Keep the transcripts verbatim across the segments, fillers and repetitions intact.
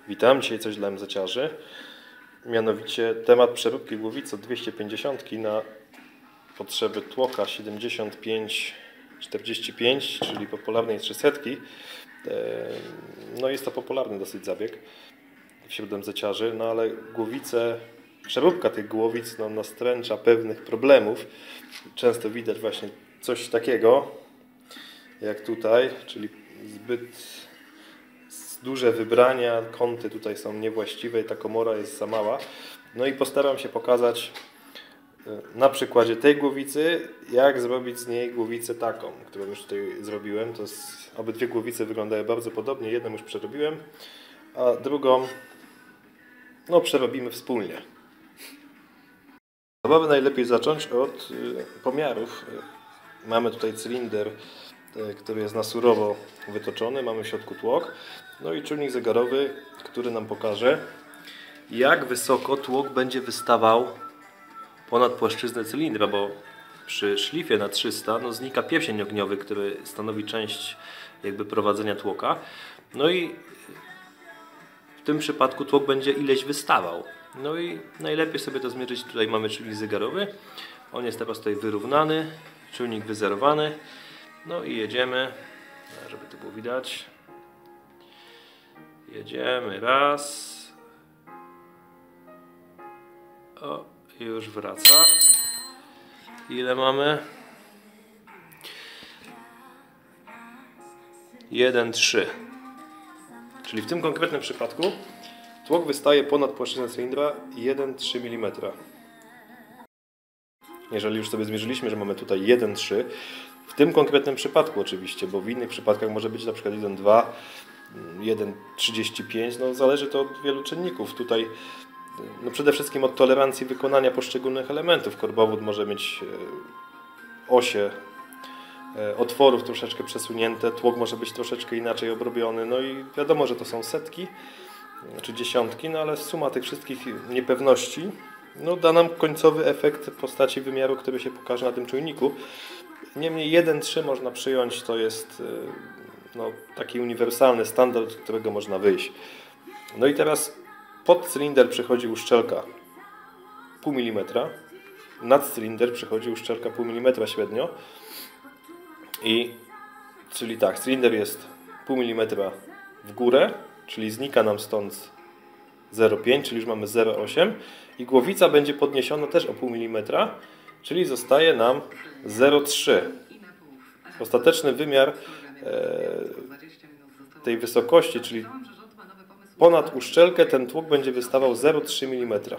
Witam, dzisiaj coś dla emzeciarzy. Mianowicie temat przeróbki głowicy od dwieście pięćdziesiąt na potrzeby tłoka siedemdziesiąt pięć czterdzieści pięć, czyli popularnej trzysta. No jest to popularny dosyć zabieg wśród emzeciarzy, no ale głowice, przeróbka tych głowic no, nastręcza pewnych problemów. Często widać właśnie coś takiego, jak tutaj, czyli zbyt duże wybrania, kąty tutaj są niewłaściwe i ta komora jest za mała. No i postaram się pokazać na przykładzie tej głowicy, jak zrobić z niej głowicę taką, którą już tutaj zrobiłem. To jest, obydwie głowice wyglądają bardzo podobnie, jedną już przerobiłem, a drugą no, przerobimy wspólnie. Zabawę najlepiej zacząć od pomiarów. Mamy tutaj cylinder, który jest na surowo wytoczony, mamy w środku tłok, no i czujnik zegarowy, który nam pokaże, jak wysoko tłok będzie wystawał ponad płaszczyznę cylindra, bo przy szlifie na trzysta no, znika pierścień ogniowy, który stanowi część jakby prowadzenia tłoka, no i w tym przypadku tłok będzie ileś wystawał. No i najlepiej sobie to zmierzyć, tutaj mamy czujnik zegarowy, on jest teraz tutaj wyrównany, czujnik wyzerowany. No i jedziemy, żeby to było widać. Jedziemy raz. O, już wraca. Ile mamy? jeden trzy. Czyli w tym konkretnym przypadku tłok wystaje ponad płaszczyznę cylindra jeden trzy milimetra. Jeżeli już sobie zmierzyliśmy, że mamy tutaj jeden trzy, w tym konkretnym przypadku oczywiście, bo w innych przypadkach może być na przykład jeden dwa, jeden trzydzieści pięć, no zależy to od wielu czynników. Tutaj no przede wszystkim od tolerancji wykonania poszczególnych elementów. Korbowód może mieć osie otworów troszeczkę przesunięte, tłok może być troszeczkę inaczej obrobiony, no i wiadomo, że to są setki czy dziesiątki, no ale suma tych wszystkich niepewności no, da nam końcowy efekt w postaci wymiaru, który się pokaże na tym czujniku. Niemniej jeden trzy można przyjąć, to jest no, taki uniwersalny standard, od którego można wyjść. No i teraz pod cylinder przychodzi uszczelka pół milimetra, nad cylinder przychodzi uszczelka pół milimetra średnio. I czyli tak, cylinder jest pół milimetra w górę, czyli znika nam stąd zero przecinek pięć, czyli już mamy zero przecinek osiem i głowica będzie podniesiona też o pół milimetra, czyli zostaje nam zero przecinek trzy. Ostateczny wymiar e, tej wysokości, czyli ponad uszczelkę, ten tłok będzie wystawał zero przecinek trzy milimetra.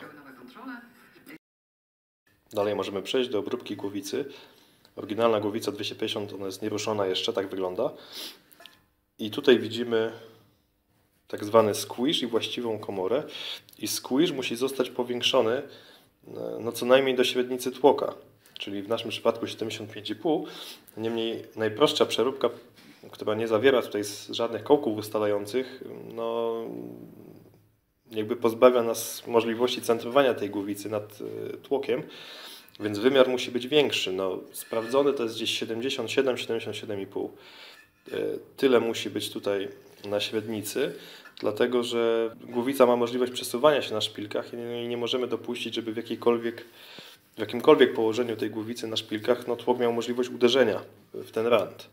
Dalej możemy przejść do obróbki głowicy. Oryginalna głowica dwieście pięćdziesiąt, ona jest nieruszona jeszcze, tak wygląda. I tutaj widzimy tak zwany squish i właściwą komorę. I squish musi zostać powiększony no co najmniej do średnicy tłoka, czyli w naszym przypadku siedemdziesiąt pięć i pół. Niemniej najprostsza przeróbka, która nie zawiera tutaj żadnych kołków ustalających, no jakby pozbawia nas możliwości centrowania tej głowicy nad tłokiem, więc wymiar musi być większy. No, sprawdzony to jest gdzieś siedemdziesiąt siedem siedemdziesiąt siedem i pół. Tyle musi być tutaj na średnicy, dlatego że głowica ma możliwość przesuwania się na szpilkach i nie, nie możemy dopuścić, żeby w jakiejkolwiek, w jakimkolwiek położeniu tej głowicy na szpilkach no, tłok miał możliwość uderzenia w ten rand.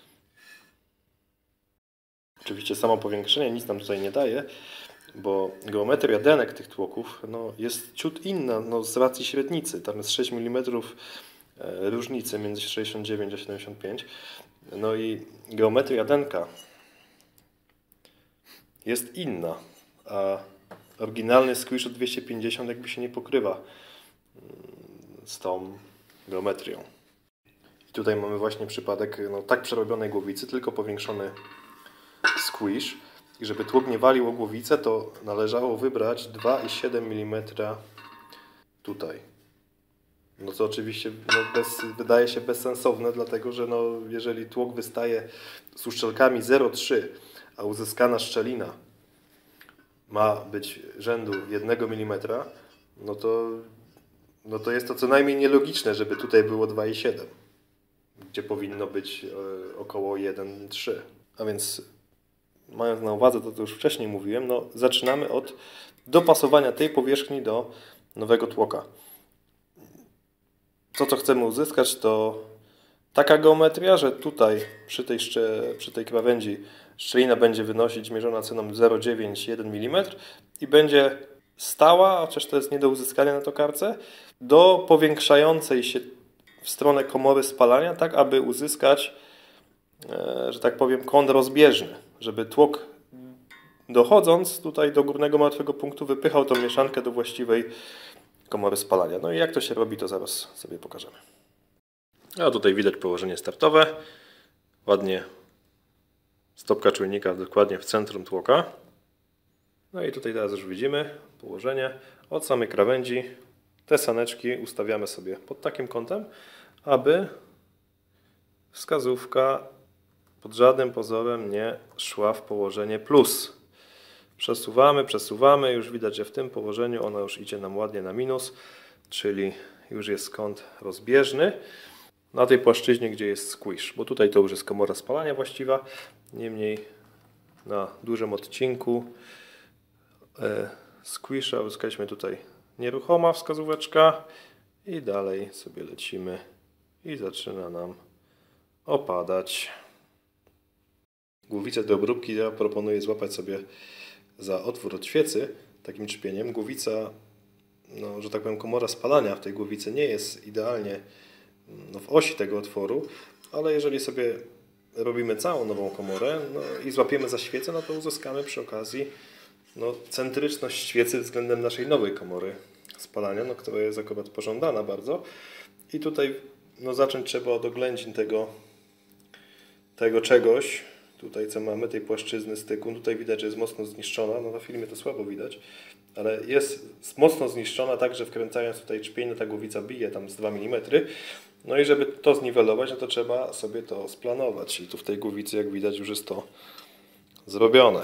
Oczywiście samo powiększenie nic nam tutaj nie daje, bo geometria denek tych tłoków no, jest ciut inna no, z racji średnicy. Tam jest sześć milimetrów różnicy między sześćdziesiąt dziewięć a siedemdziesiąt pięć. No i geometria denka jest inna, a oryginalny squish od dwieście pięćdziesiąt jakby się nie pokrywa z tą geometrią. I tutaj mamy właśnie przypadek no, tak przerobionej głowicy, tylko powiększony squish. I żeby tłok nie walił o głowicę, to należało wybrać dwa przecinek siedem milimetra tutaj. No co oczywiście no bez, wydaje się bezsensowne, dlatego że no, jeżeli tłok wystaje z uszczelkami zero przecinek trzy, a uzyskana szczelina ma być rzędu jednego milimetra, no to, no to jest to co najmniej nielogiczne, żeby tutaj było dwa przecinek siedem, gdzie powinno być około jeden przecinek trzy. A więc mając na uwadze to, co już wcześniej mówiłem, no zaczynamy od dopasowania tej powierzchni do nowego tłoka. To, co chcemy uzyskać, to taka geometria, że tutaj przy tej, przy tej krawędzi szczelina będzie wynosić mierzona ceną zero przecinek dziewięć jeden milimetra i będzie stała, chociaż to jest nie do uzyskania na tokarce, do powiększającej się w stronę komory spalania, tak aby uzyskać, że tak powiem, kąt rozbieżny, żeby tłok dochodząc tutaj do górnego martwego punktu wypychał tą mieszankę do właściwej komory spalania. No i jak to się robi, to zaraz sobie pokażemy. A tutaj widać położenie startowe. Ładnie stopka czujnika dokładnie w centrum tłoka. No i tutaj teraz już widzimy położenie od samej krawędzi. Te saneczki ustawiamy sobie pod takim kątem, aby wskazówka pod żadnym pozorem nie szła w położenie plus. Przesuwamy, przesuwamy, już widać, że w tym położeniu ona już idzie nam ładnie na minus, czyli już jest kąt rozbieżny na tej płaszczyźnie, gdzie jest squish, bo tutaj to już jest komora spalania właściwa. Niemniej na dużym odcinku e, squisha uzyskaliśmy tutaj nieruchoma wskazóweczka i dalej sobie lecimy i zaczyna nam opadać. Głowicę do obróbki ja proponuję złapać sobie za otwór od świecy takim czpieniem. Głowica, no, że tak powiem, komora spalania w tej głowicy nie jest idealnie no, w osi tego otworu, ale jeżeli sobie robimy całą nową komorę no, i złapiemy za świecę, no to uzyskamy przy okazji no, centryczność świecy względem naszej nowej komory spalania, no, która jest akurat pożądana bardzo. I tutaj no, zacząć trzeba od oględzin tego, tego czegoś, tutaj co mamy, tej płaszczyzny styku. Tutaj widać, że jest mocno zniszczona, no na filmie to słabo widać, ale jest mocno zniszczona tak, że wkręcając tutaj czpień, no ta głowica bije tam z dwa milimetry. No i żeby to zniwelować, no to trzeba sobie to splanować. I tu w tej głowicy, jak widać, już jest to zrobione.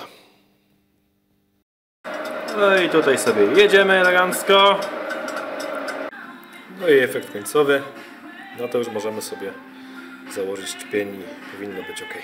No i tutaj sobie jedziemy elegancko. No i efekt końcowy. No to już możemy sobie założyć czpień i powinno być ok.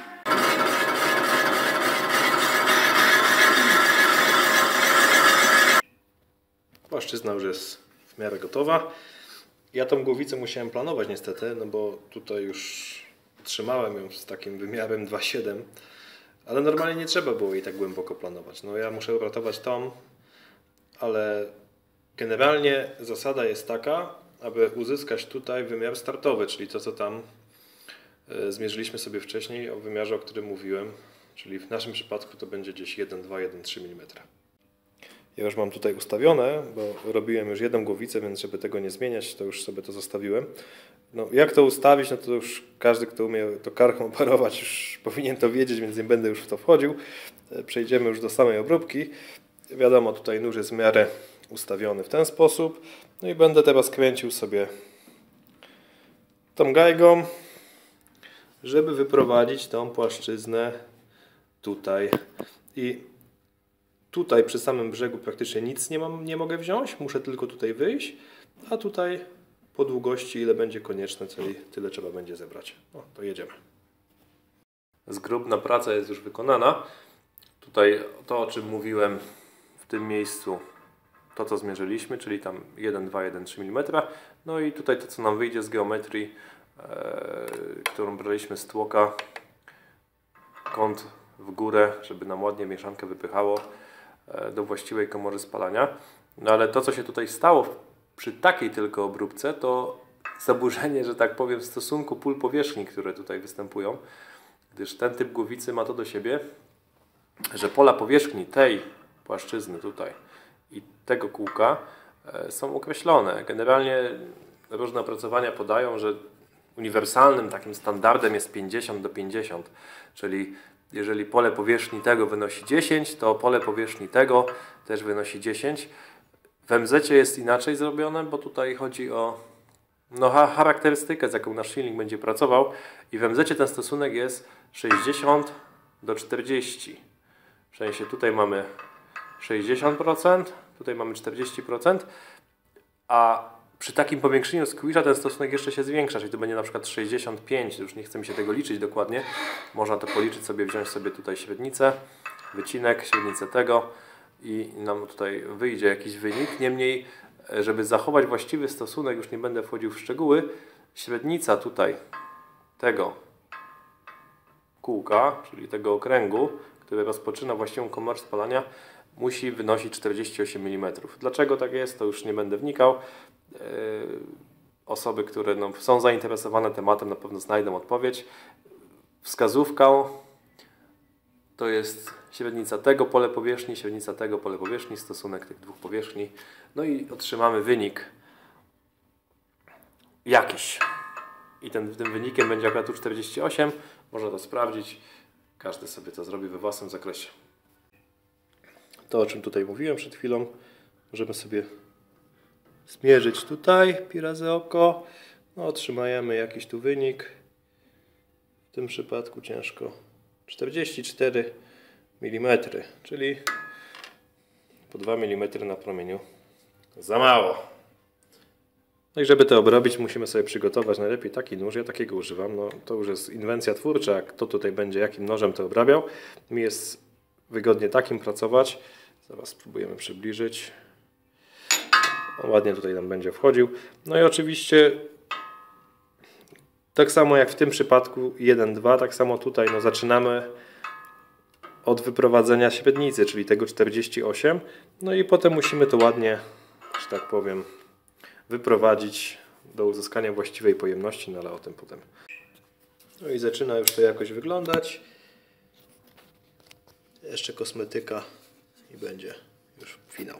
Płaszczyzna już jest w miarę gotowa. Ja tą głowicę musiałem planować niestety, no bo tutaj już trzymałem ją z takim wymiarem dwa przecinek siedem, ale normalnie nie trzeba było jej tak głęboko planować. No ja muszę uratować tą, ale generalnie zasada jest taka, aby uzyskać tutaj wymiar startowy, czyli to, co tam zmierzyliśmy sobie wcześniej o wymiarze, o którym mówiłem, czyli w naszym przypadku to będzie gdzieś jeden przecinek dwa jeden przecinek trzy milimetra. Ja już mam tutaj ustawione, bo robiłem już jedną głowicę, więc żeby tego nie zmieniać, to już sobie to zostawiłem. No, jak to ustawić, no to już każdy, kto umie to karchą operować, już powinien to wiedzieć, więc nie będę już w to wchodził. Przejdziemy już do samej obróbki. Wiadomo, tutaj nóż jest w miarę ustawiony w ten sposób. No i będę teraz kręcił sobie tą gajgą, żeby wyprowadzić tą płaszczyznę tutaj. I tutaj przy samym brzegu praktycznie nic nie, mam, nie mogę wziąć, muszę tylko tutaj wyjść, a tutaj po długości ile będzie konieczne, czyli tyle trzeba będzie zebrać. No to jedziemy. Zgrubna praca jest już wykonana. Tutaj to, o czym mówiłem w tym miejscu, to co zmierzyliśmy, czyli tam jeden przecinek dwa jeden trzy milimetra. No i tutaj to, co nam wyjdzie z geometrii, e, którą braliśmy z tłoka, kąt w górę, żeby nam ładnie mieszankę wypychało do właściwej komory spalania. No ale to, co się tutaj stało przy takiej tylko obróbce, to zaburzenie, że tak powiem, w stosunku pól powierzchni, które tutaj występują, gdyż ten typ głowicy ma to do siebie, że pola powierzchni tej płaszczyzny tutaj i tego kółka są określone. Generalnie różne opracowania podają, że uniwersalnym takim standardem jest pięćdziesiąt do pięćdziesięciu, czyli jeżeli pole powierzchni tego wynosi dziesięć, to pole powierzchni tego też wynosi dziesięć. W em zecie jest inaczej zrobione, bo tutaj chodzi o no, charakterystykę, z jaką nasz silnik będzie pracował. I w em zecie ten stosunek jest sześćdziesiąt do czterdziestu. W sensie tutaj mamy sześćdziesiąt procent, tutaj mamy czterdzieści procent, a Przy takim powiększeniu squisha ten stosunek jeszcze się zwiększa, czyli to będzie na przykład sześćdziesiąt pięć, już nie chce mi się tego liczyć dokładnie. Można to policzyć sobie, wziąć sobie tutaj średnicę, wycinek, średnicę tego i nam tutaj wyjdzie jakiś wynik. Niemniej, żeby zachować właściwy stosunek, już nie będę wchodził w szczegóły, średnica tutaj tego kółka, czyli tego okręgu, który rozpoczyna właściwą komorę spalania, musi wynosić czterdzieści osiem milimetrów. Dlaczego tak jest, to już nie będę wnikał. Yy, osoby, które no, są zainteresowane tematem, na pewno znajdą odpowiedź. Wskazówką to jest średnica tego pole powierzchni, średnica tego pole powierzchni, stosunek tych dwóch powierzchni. No i otrzymamy wynik jakiś. I ten, tym wynikiem będzie akurat tu czterdzieści osiem. Można to sprawdzić. Każdy sobie to zrobi we własnym zakresie. To, o czym tutaj mówiłem przed chwilą, możemy sobie zmierzyć tutaj, pi razy oko. No, otrzymajemy jakiś tu wynik. W tym przypadku ciężko. czterdzieści cztery milimetry, czyli po dwa milimetry na promieniu. Za mało. No i żeby to obrobić, musimy sobie przygotować najlepiej taki nóż. Ja takiego używam. No, to już jest inwencja twórcza, jak kto tutaj będzie jakim nożem to obrabiał. Mi jest wygodnie takim pracować. Zaraz spróbujemy przybliżyć. O, ładnie tutaj nam będzie wchodził. No i oczywiście tak samo jak w tym przypadku jeden dwa, tak samo tutaj no, zaczynamy od wyprowadzenia średnicy, czyli tego czterdzieści osiem. No i potem musimy to ładnie, że tak powiem, wyprowadzić do uzyskania właściwej pojemności, no ale o tym potem. No i zaczyna już to jakoś wyglądać. Jeszcze kosmetyka i będzie już finał.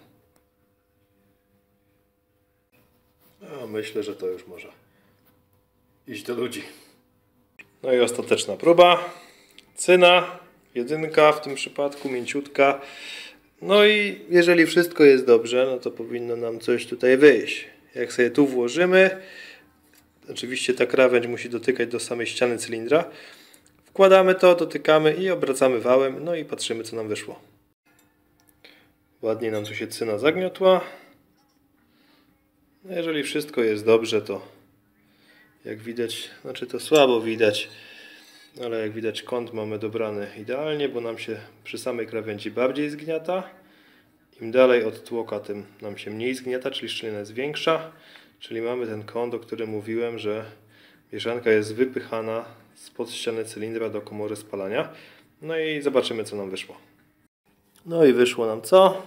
No, myślę, że to już może iść do ludzi. No i ostateczna próba. Cyna, jedynka w tym przypadku, mięciutka. No i jeżeli wszystko jest dobrze, no to powinno nam coś tutaj wyjść. Jak sobie tu włożymy, oczywiście ta krawędź musi dotykać do samej ściany cylindra. Wkładamy to, dotykamy i obracamy wałem, no i patrzymy, co nam wyszło. Ładnie nam tu się cyna zagniotła. No jeżeli wszystko jest dobrze, to jak widać, znaczy to słabo widać, ale jak widać kąt mamy dobrany idealnie, bo nam się przy samej krawędzi bardziej zgniata. Im dalej od tłoka, tym nam się mniej zgniata, czyli szczelina jest większa. Czyli mamy ten kąt, o którym mówiłem, że mieszanka jest wypychana spod ściany cylindra do komory spalania. No i zobaczymy, co nam wyszło. No i wyszło nam co?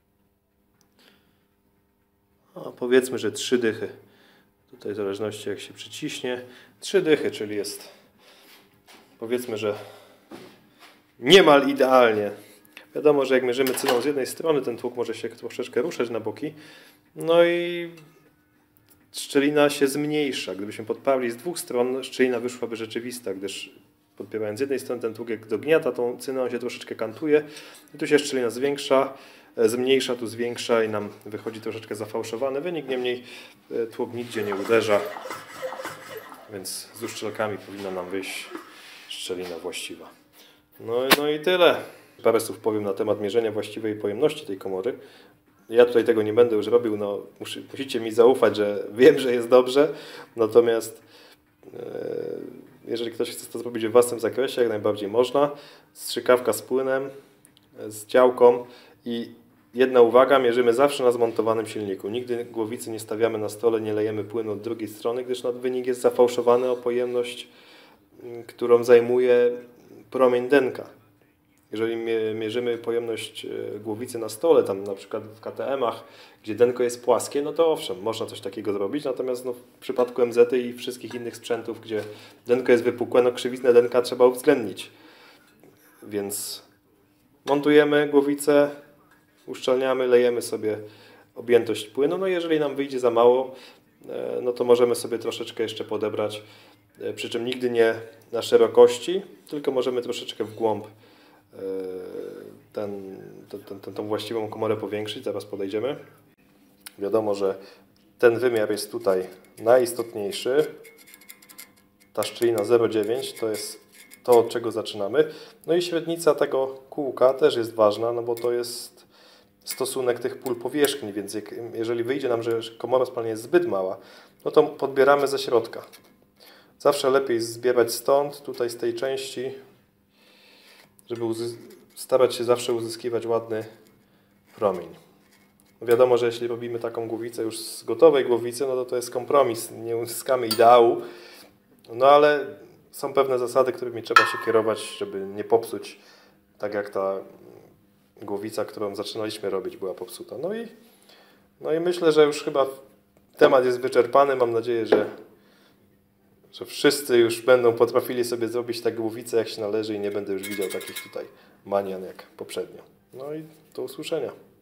O, powiedzmy, że trzy dychy. Tutaj w zależności jak się przyciśnie. Trzy dychy, czyli jest, powiedzmy, że niemal idealnie. Wiadomo, że jak mierzymy cyną z jednej strony, ten tłok może się troszeczkę ruszać na boki. No i szczelina się zmniejsza. Gdybyśmy podparli z dwóch stron, szczelina wyszłaby rzeczywista, gdyż podpierając z jednej strony ten tłok jak dogniata tą cynę, on się troszeczkę kantuje. I tu się szczelina zwiększa, zmniejsza, tu zwiększa i nam wychodzi troszeczkę zafałszowany wynik. Niemniej tłok nigdzie nie uderza, więc z uszczelkami powinna nam wyjść szczelina właściwa. No, no i tyle. Parę słów powiem na temat mierzenia właściwej pojemności tej komory. Ja tutaj tego nie będę już robił, no, musi, musicie mi zaufać, że wiem, że jest dobrze, natomiast e, jeżeli ktoś chce to zrobić w własnym zakresie, jak najbardziej można. Strzykawka z płynem, z działką i jedna uwaga, mierzymy zawsze na zmontowanym silniku. Nigdy głowicy nie stawiamy na stole, nie lejemy płynu od drugiej strony, gdyż wynik jest zafałszowany o pojemność, którą zajmuje promień denka. Jeżeli mierzymy pojemność głowicy na stole, tam na przykład w K T M-ach, gdzie denko jest płaskie, no to owszem, można coś takiego zrobić, natomiast no, w przypadku M Z i wszystkich innych sprzętów, gdzie denko jest wypukłe, no krzywiznę denka trzeba uwzględnić. Więc montujemy głowicę, uszczelniamy, lejemy sobie objętość płynu, no jeżeli nam wyjdzie za mało, no to możemy sobie troszeczkę jeszcze podebrać, przy czym nigdy nie na szerokości, tylko możemy troszeczkę w głąb ten, ten, ten, tą właściwą komorę powiększyć, zaraz podejdziemy. Wiadomo, że ten wymiar jest tutaj najistotniejszy. Ta szczelina zero przecinek dziewięć to jest to, od czego zaczynamy. No i średnica tego kółka też jest ważna, no bo to jest stosunek tych pól powierzchni, więc jak, jeżeli wyjdzie nam, że komora spalna jest zbyt mała, no to podbieramy ze środka. Zawsze lepiej zbierać stąd, tutaj z tej części, żeby starać się zawsze uzyskiwać ładny promień. No wiadomo, że jeśli robimy taką głowicę już z gotowej głowicy, no to to jest kompromis, nie uzyskamy ideału, no ale są pewne zasady, którymi trzeba się kierować, żeby nie popsuć, tak jak ta głowica, którą zaczynaliśmy robić, była popsuta. No i, no i myślę, że już chyba temat jest wyczerpany. Mam nadzieję, że, że wszyscy już będą potrafili sobie zrobić tę głowicę jak się należy i nie będę już widział takich tutaj manian jak poprzednio. No i do usłyszenia.